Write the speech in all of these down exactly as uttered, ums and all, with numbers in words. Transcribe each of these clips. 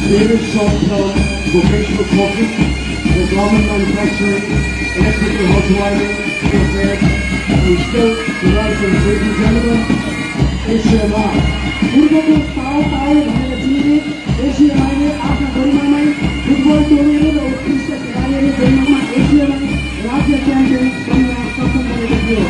various short-term vocational courses in garment manufacturing, electrical housewiring, affairs, and skilled development. Ladies and gentlemen, S U M I. पूर्वको ताओ ताओ भनेर चिनिने S U M I ले आफ्ना गरिमामै football tournament र उत्कृष्ट खेलाडीहरू जन्ममा S U M I राज्य च्याम्पियन बन्न सक्षम बनेको थियो।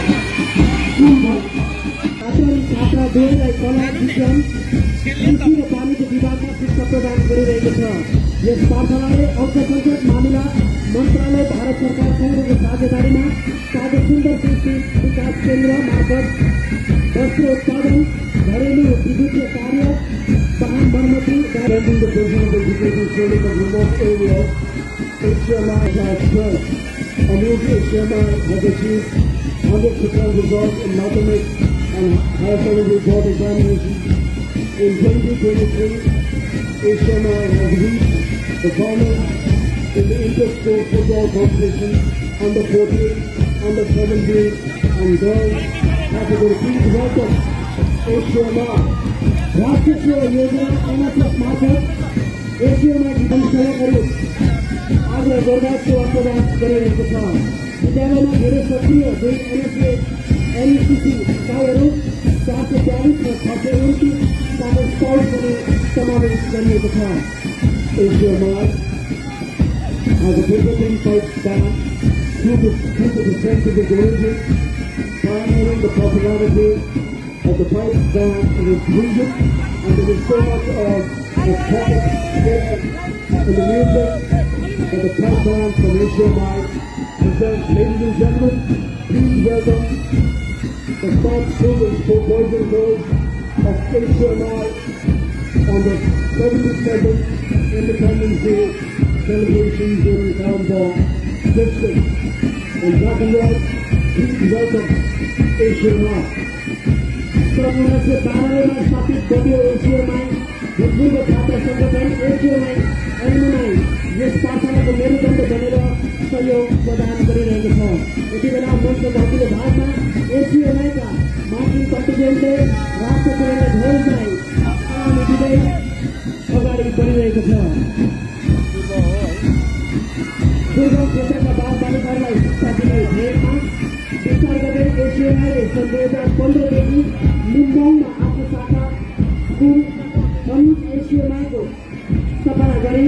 छात्र छात्रा दुवैलाई कला विज्ञान कृषि र वाणिज्य विभागमा शिक्षा प्रदान गरिरहेको छ। यस पाठशालाले अल्पसंख्यक मामिला मन्त्रालय भारत सरकारसँगको साझेदारीमा साझा सुन्दर कृषि विकास केन्द्र मार्फत वस्त्र उत्पादन, घरेलु विद्युतीय कार्य, वाहन मर्मती, Attending the business education training of remote areas, S U M I has stressed. Amazing S U M I has achieved one hundred percent results in mathematics and higher secondary board examinations. In twenty twenty-three, S U M I has reached the government in the inter-school football competition under fourteen, under seventeen, and girls category. Please welcome S U M I. राष्ट्रिय सेवा योजना NSS मार्फत S U M I विभिन्न सेवाहरू आज गर्दा सेवा प्रदान गरिरहेको छ। विद्यालयमा धेरै सक्रिय दुई एनएसएस एनएससी इकाइहरू, चार सय बयालिस र छ सय उन्तिस सानो स्काउट पनि समावेश गरिएको छ। S U M I has a visiting pipe band through the, through the descent of the religion, pioneering the popularity of the pipe band in its region, and there is so much of the topic in the music that the pipe band from S U M I presents. Ladies and gentlemen, please welcome the top students for boys and girls of S U M I on the seventy-seventh Independence Day celebrations in Kalimpong district. In black and white, please welcome S U M I. सन् उन्नाइस सय बाह्रमा स्थापित गरियो S U M I। भूतपूर्व छात्र संगठन S U M I alumni यस पाठशालाको मेरुदण्ड बनेर सहयोग प्रदान गरिरहेको छ। यति बेला मञ्चको अघिल्लो भागमा S U M I का मार्चिङ कन्टिजेन्टले राष्ट्र तिरङ्गा ध्वजलाई सलामी दिँदै अगाडि बढिरहेको छ। दुर्गम क्षेत्रका बाल बालिकाहरूलाई शिक्षा दिने ध्येयमा विस्तार गर्दै S U M I ले सन् दुई हजार पन्ध्रदेखि लिम्बोङमा आफ्नो शाखा school S U M I को स्थापना गरी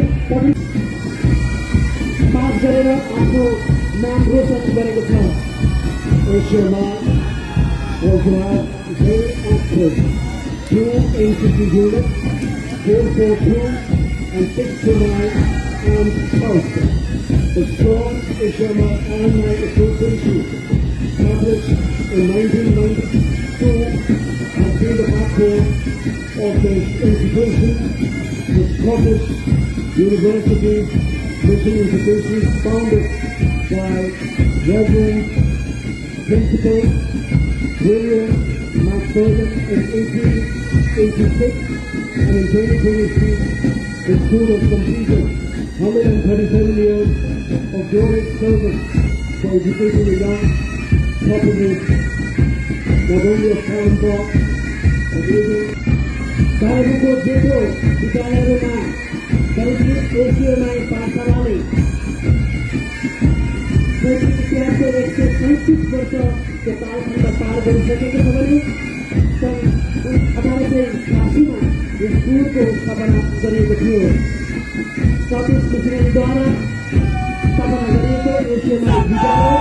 पास गरेर आफ्नो नाम रोशन गरेको छ। S U M I was now very active through N C C units, four forty-two and six twenty-nine and South. The strong S U M I Alumni Association, established in nineteen ninety-two, has been the backbone of this institution. The Scottish University Mission Institution, founded by Reverend Principal William McFarlane in eighteen eighty-six, and in twenty twenty-three, the school has completed one hundred thirty-seven years of glorious service for educating the young populace, not only of Kalimpong, but even Kalimpongको जेठो विद्यालयहरूमा करिब S U M I पाठशालाले शैक्षिक इतिहासको एक सय सैँतिस वर्षको कालखण्ड पार गरिसकेको छ भने सन् अठार सय अठासीमा यस स्कुलको स्थापना गरिएको थियो। स्कटिस मिसनरीद्वारा स्थापना गरिएको S U M I विद्यालय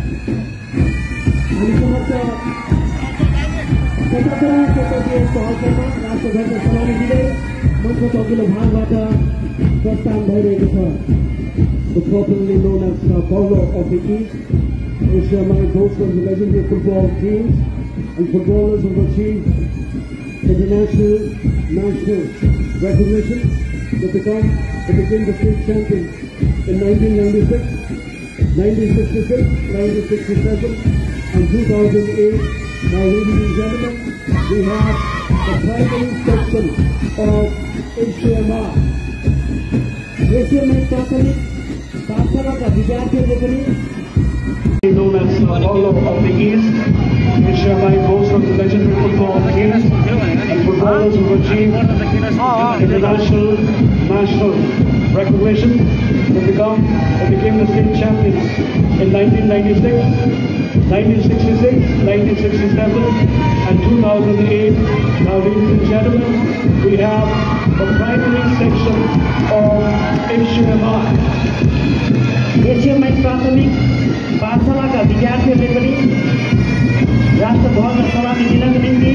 हामी समक्ष पचहत्तरौं स्वतन्त्र दिवसको अवसरमा राष्ट्रध्वजलाई सलामी दिँदै मञ्चको अघिल्लो भागबाट प्रस्थान भइरहेको छ। The popularly known as uh, Polo of the East, S U M I boasts of legendary football teams and footballers who have achieved international, national recognition. They become, they became the state champions in nineteen ninety-six, nineteen sixty-six, nineteen sixty-seven, and two thousand eight. Now, ladies and gentlemen, we have the primary section of S U M I. S U M I प्राथमिक पाठशालाका विद्यार्थीहरूले पनि known as Polo of the East, S U M I boasts of the legendary football teams and footballers who have achieved international, national recognition. They become they became the state champions in nineteen ninety-six, nineteen sixty-six, nineteen sixty-seven, and two thousand eight. Now, ladies and gentlemen, we have the primary section of S U M I. S U M I प्राथमिक पाठशालाका विद्यार्थीहरूले पनि राष्ट्रध्वज सलामी दिनको निम्ति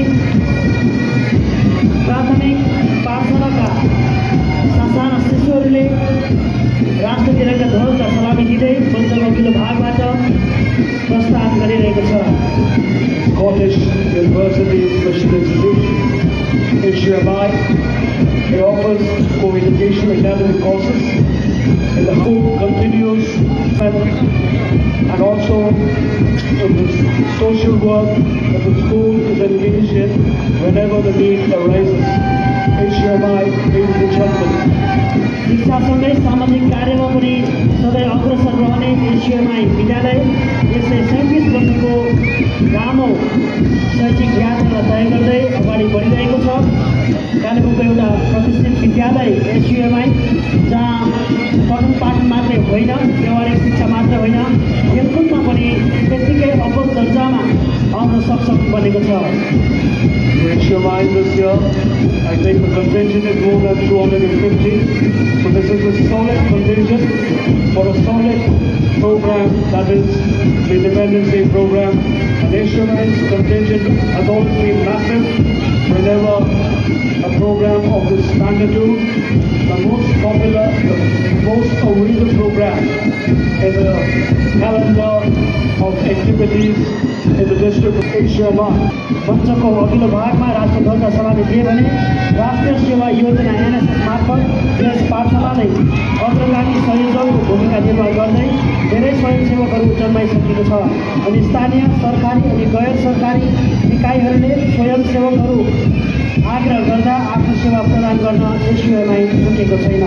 प्राथमिक पाठशालाका साना शिशुहरूले राष्ट्र तिरंगा ध्वजलाई सलामी दिँदै मञ्चको अघिल्लो भागबाट प्रस्थान गरिरहेको छ। Scottish University Mission Institute, S U M I, it offers co-education academic courses in the whole continuous and, and also in the social work that the school is engaged in whenever the need arises. S U M I, ladies and gentlemen. शिक्षासँगै सामाजिक कार्यमा पनि सधैँ अग्रसर रहने S U M I विद्यालय यसले सैँतिस वर्षको लामो शैक्षिक यात्रालाई तय गर्दै अगाडि बढिरहेको छ। कालिम्पोङको एउटा प्रतिष्ठित विद्यालय S U M I जहाँ पठन पाठन मात्रै होइन, व्यवहारिक शिक्षा मात्र होइन, खेलकुदमा पनि त्यत्तिकै अग्लो दर्जामा आउन सक्षम बनेको छ। S U M I this year, I think the contingent is more than two hundred fifty. So this is a solid contingent for a solid program, that is the Independence Day program. And S U M I's contingent has always been massive whenever a program of this magnitude, the most popular, the most awaited program in the calendar of activities in the district of S U M I. मञ्चको अघिल्लो भागमा राष्ट्रध्वजलाई सलामी दिए भने राष्ट्रिय सेवा योजना NSS मार्फत यस पाठशालाले अग्रगामी संयोजकको भूमिका निर्वाह गर्दै धेरै स्वयंसेवकहरू जन्माइसकेको छ। अनि स्थानीय सरकारी अनि गैर सरकारी निकायहरूले स्वयंसेवकहरू आग्रह गर्दा आफ्नो सेवा प्रदान गर्न S U M I छुटेको छैन।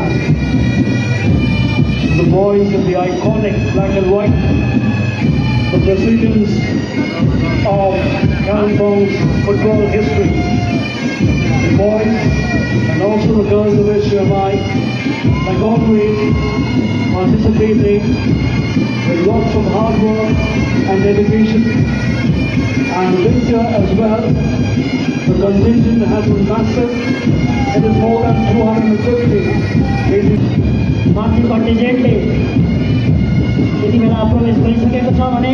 The boys in the iconic black and white, the proceedings of Kalimpong's football history. The boys and also the girls of S U M I, like always, participating with lots of hard work and dedication. And this year as well, the contingent has been massive. It is more than two hundred fifty. माथि कन्टिजेन्टले यति बेला प्रवेश गरिसकेको छ भने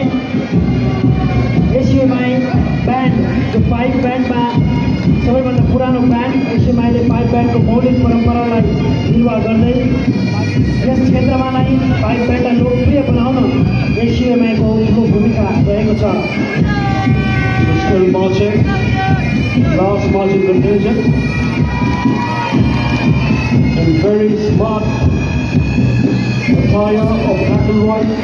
S U M I band, जो pipe ब्यान्डमा सबैभन्दा पुरानो band, S U M I ले पाइप ब्यान्डको मौलिक परम्परालाई निर्वाह गर्दै यस क्षेत्रमा नै पाइप ब्यान्डलाई लोकप्रिय बनाउन S U M I को उनको भूमिका रहेको छ। Still marching, last marching contingent, in very smart attire of black and white,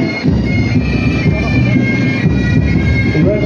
red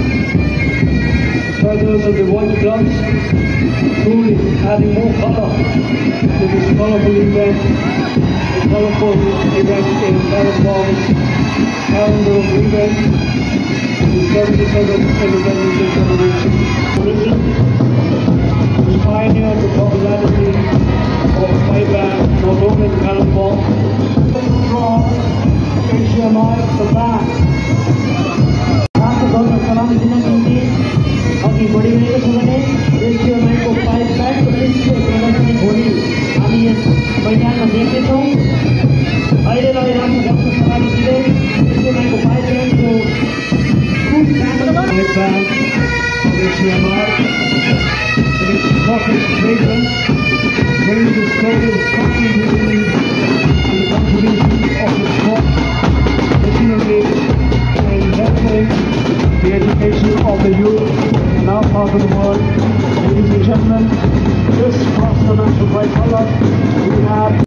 feathers and the white gloves, truly adding more color to this colorful event, a colorful event in Kalimpong's calendar of events, the seventy-seventh Independence Day celebration. Religion was pioneered the popularity of my band, not only in Kalimpong, from S U M I, the band. राष्ट्रध्वजलाई सलामी दिनको निम्ति अघि बढिरहेको छ भने S U M I को pipe ब्यान्डको दृश्य प्रदर्शनी भोलि हामी यस मैदानमा देख्नेछौँ। अहिलेलाई राष्ट्रध्वजलाई सलामी दिँदै S U M I को पाइप ब्यान्डको full band S U M I, in its Scottish fragrance, brings the story of Scotland history and the contribution of the Scots missionary in helping the education of the youth in our part of the world. Ladies and gentlemen, this cross the national tricolor we have